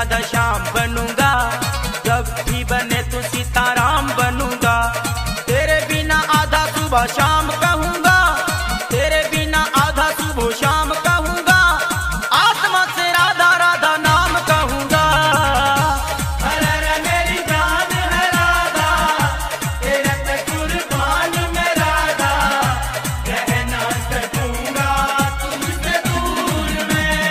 राधा श्याम बनूंगा, जब भी बने तो सीताराम बनूंगा। तेरे बिना आधा सुबह शाम कहूंगा, तेरे बिना आधा सुबह शाम कहूंगा, आत्मा से राधा राधा नाम कहूंगा। अरे मेरी जान है राधा, तेरे पे कुर्बान मैं राधा, रह ना सकूंगा तुझसे दूर मैं।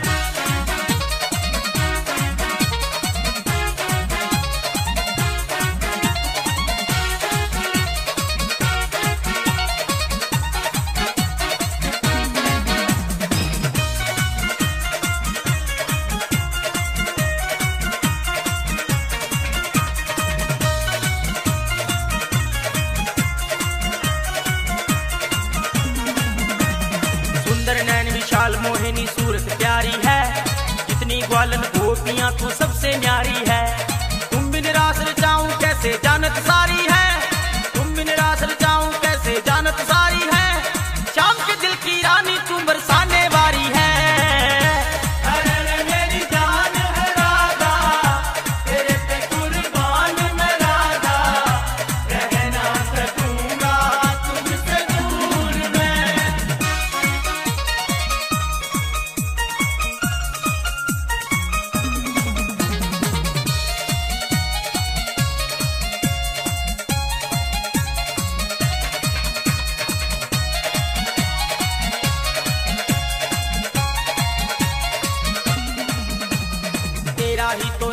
सुंदर नैन विशाल मोहिनी सूरत प्यारी है, जितनी ग्वालन गोपियां तू सबसे न्यारी है। तुम बिन रास रचाऊं कैसे जानत सारी है, तुम बिन रास रचाऊं कैसे जानत सारी है। शाम के दिल की रानी तू बरसाने वारी है। अरे मेरी जान है राधा, तेरे पे कुर्बान मैं राधा, रह ना सकूंगा तुझसे दूर मैं। तेरा ही तो